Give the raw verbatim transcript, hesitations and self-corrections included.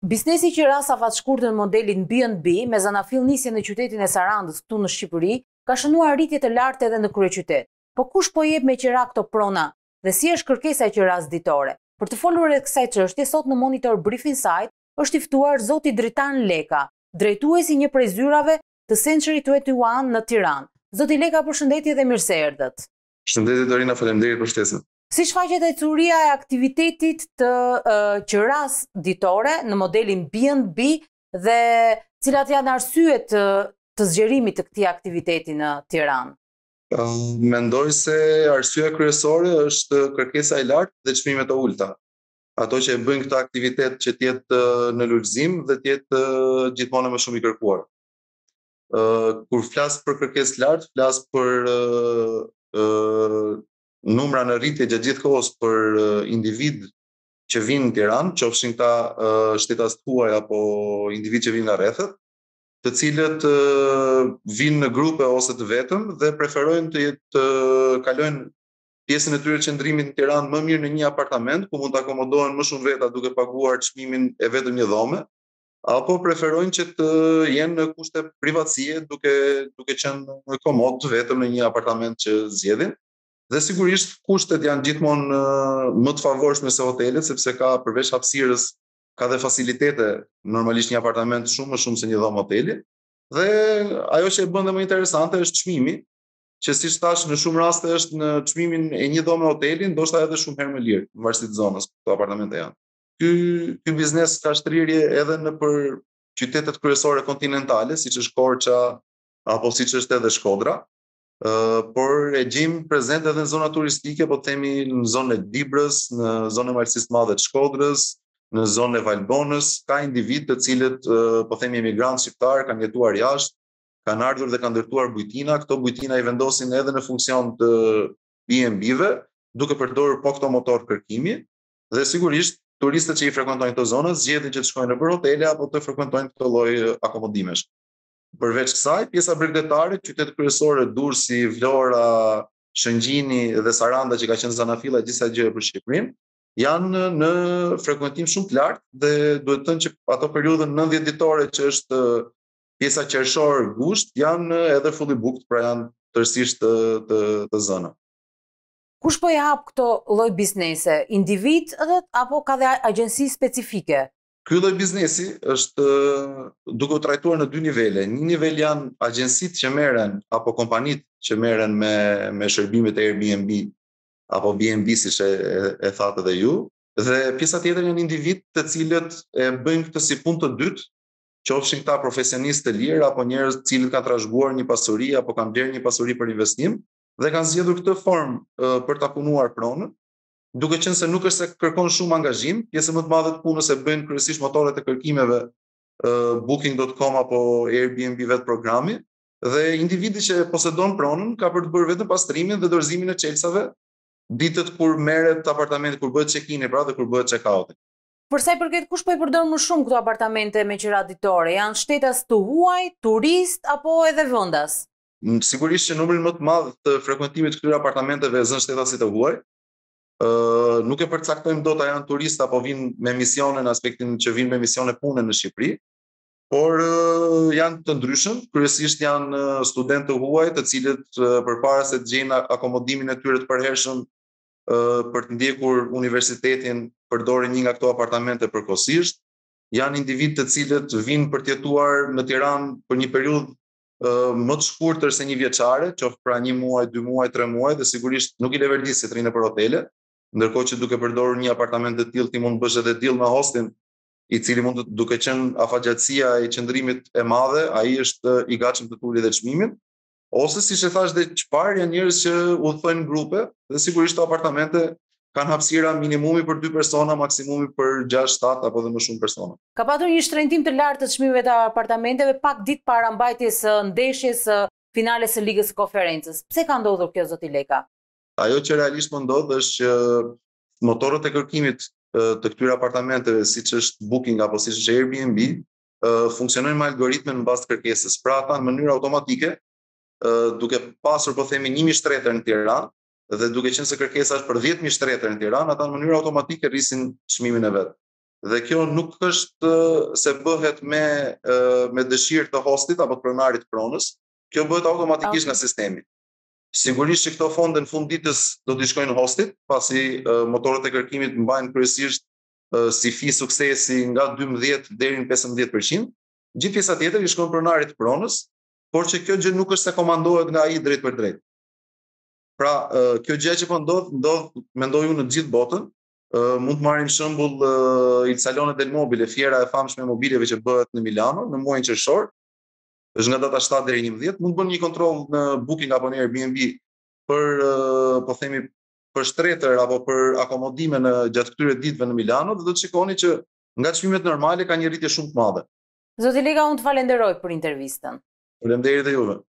Biznesi që ras afatshkurtën modelin B and B me zanafill nisje në qytetin e Sarandës këtu në Shqipëri, ka shënuar rritje të lartë edhe në kryeqytet. Po kush po jep me qira këto prona dhe si është kërkesa e qiras ditore? Për të folur rreth kësaj çështje, sot në Monitor Brief Insight është i ftuar zoti Dritan Leka, drejtuesi një prej zyrave të Century njëzet në Tiranë. Zoti Leka, përshëndetje dhe mirëseerdhët. Përshëndetje Dorina, faleminderit për ftesën. Si shfaqet ecëria e aktivitetit të uh, qiras ditore në modelin B and B dhe cilat janë arsyet të, të zgjerimit të këtij aktiviteti në Tiranë? Uh, mendoj se arsyeja kryesore është kërkesa e lartë dhe çmimet e ulta. Ato që e bëjnë këtë aktivitet që të jetë uh, në lulëzim dhe të jetë uh, gjithmonë më shumë i kërkuar. Uh, kur flas për kërkesë lartë, flas për uh, uh, numra në rritje gjatë gjithë kohës për uh, individ që vinë në Tiranë, qofshin këta uh, shtetas të huaj apo individ që vinë nga rrethet, të cilët uh, vinë në grupe ose të vetëm dhe preferojnë të jetë uh, kalojnë pjesën e tyre të qëndrimit në Tiranë më mirë në një apartament ku mund të akomodohen më shumë veta duke paguar çmimin e vetëm një dhome, apo preferojnë që të jenë në kushte privatësie duke duke qenë komod vetëm në një apartament që zgjedhin. Dhe sigurisht kushtet janë gjithmonë uh, më të favorshme se hotelet, sepse ka përveç hapësirës, ka dhe facilitete, normalisht një apartament shumë më shumë se një dhomë hoteli. Dhe ajo që e bën dhe më interesante është çmimi, që siç thash në shumë raste është në çmimin e një dhome hoteli, ndoshta edhe shumë herë më lirë, në varësi të zonës, këto apartamente janë. Ky ky biznes ka shtrirje edhe në për qytetet kryesore kontinentale, siç është Korça apo siç është edhe Shkodra. Uh, por e gjim prezent edhe në zona turistike, po themi në zonën e Dibrës, në zonën e Malësisë së Madhe të Shkodrës, në zonën e Valbonës, ka individ të cilët uh, po themi emigrantë shqiptar kanë jetuar jashtë, kanë ardhur dhe kanë ndërtuar bujtina. Këto bujtina i vendosin edhe në funksion të B and B-ve, duke përdorur po këto motor kërkimi, dhe sigurisht turistët që i frekuentojnë këto zona zgjedhin që të shkojnë nëpër hotele apo të frekuentojnë këto lloj akomodimesh. Përveç kësaj, pjesa bregdetare, qytetet kryesore Durrësi, Vlora, Shëngjini dhe Saranda që ka qenë zanafilla e disa gjëra për Shqipërinë, janë në frekuentim shumë të lartë dhe duhet të thënë që ato periudhën nëntëdhjetë ditore që është pjesa qershor gusht janë edhe fully booked, pra janë tërësisht të të, të zëna. Kush po i hap këto lloj biznese? Individët apo ka dhe agjenci specifike? Ky lloj biznesi është duke u trajtuar në dy nivele. Një nivel janë agjencitë që merren apo kompanitë që merren me me shërbimet e Airbnb apo B and B siç e, e thatë edhe ju, dhe pjesa tjetër janë individ të cilët e bëjnë këtë si punë të dytë, qofshin këta profesionistë të lirë apo njerëz të cilët kanë trashëguar një pasuri apo kanë blerë një pasuri për investim dhe kanë zgjedhur këtë formë uh, për ta punuar pronën. Duke qenë se nuk është se kërkon shumë angazhim, pjesë më të madhe të punës e bëjnë kryesisht motorët e kërkimeve uh, booking dot com apo Airbnb vet programi, dhe individi që posedon pronën ka për të bërë vetëm pastrimin dhe dorëzimin e çelësave ditët kur merret apartamenti, kur bëhet check-in pra dhe kur bëhet check-out. Për sa i përket kush po i përdor më shumë këto apartamente me qira ditore, janë shtetas të huaj, turist apo edhe vendas? Sigurisht që numrin më të madh të frekuentimit të këtyre apartamenteve e zën shtetasit të huaj. Uh, nuk e përcaktojmë dot a janë turistë apo vinë me misione në aspektin që vinë me misione pune në Shqipëri, por uh, janë të ndryshëm, kryesisht janë uh, studentë të huaj, të cilët uh, përpara se të gjejnë akomodimin e tyre të përhershëm uh, për të ndjekur universitetin, përdorin një nga këto apartamente përkohësisht. Janë individ të cilët vinë për të jetuar në Tiranë për një periudhë uh, më të shkurtër se një vjeçare, qoftë pra një muaj, dy muaj, tre muaj, dhe sigurisht nuk i leverdis se të rinë për hotele. Ndërkohë që duke përdorur një apartament të tillë ti mund të bësh edhe deal me hostin, i cili mund të duke qenë afatgjatësia e qëndrimit e madhe, ai është i gatshëm të tulit dhe çmimin, ose siç e thash dhe çfarë janë njerëz që udhtojnë grupe, dhe sigurisht apartamente kanë hapësira minimumi për dy persona, maksimumi për gjashtë, shtatë apo dhe më shumë persona. Ka patur një shtrëngtim të lartë të çmimeve të apartamenteve pak ditë para mbajtjes së ndeshjes së finales së Ligës së Konferencës. Pse ka ndodhur kjo, zoti Leka? Ajo që realisht më ndodh është që motorët e kërkimit të këtyre apartamenteve, siç është Booking apo siç është Airbnb, funksionojnë me algoritmin në bazë të kërkesës. Pra ata në mënyrë automatike, duke pasur po themi një mijë shtretër në Tiranë dhe duke qenë se kërkesa është për dhjetë mijë shtretër në Tiranë, ata në mënyrë automatike rrisin çmimin e vet. Dhe kjo nuk është se bëhet me me dëshirë të hostit apo të pronarit pronës, kjo bëhet automatikisht okay. nga sistemi. Sigurisht që këto fonde në fund ditës do t'i shkojnë hostit, pasi uh, motorët e kërkimit mbajnë kryesisht uh, si fi suksesi nga dymbëdhjetë deri në pesëmbëdhjetë përqind. Gjithë pjesa tjetër i shkon pronarit pronës, por që kjo gjë nuk është se komandohet nga ai drejt për drejt. Pra, uh, kjo gjë që po ndodh, ndodh mendoj unë në të gjithë botën. Uh, mund të marrim shembull uh, Il Salone del Mobile, fiera e famshme e mobileve që bëhet në Milano në muajin qershor. Është nga data shtatë deri njëmbëdhjetë, mund të bëni një kontroll në Booking apo në Airbnb për po themi për shtretër apo për akomodime në gjatë këtyre ditëve në Milano dhe do të shikoni që nga çmimet normale ka një rritje shumë të madhe. Zoti Lega, unë të falenderoj për intervistën. Faleminderit e juve.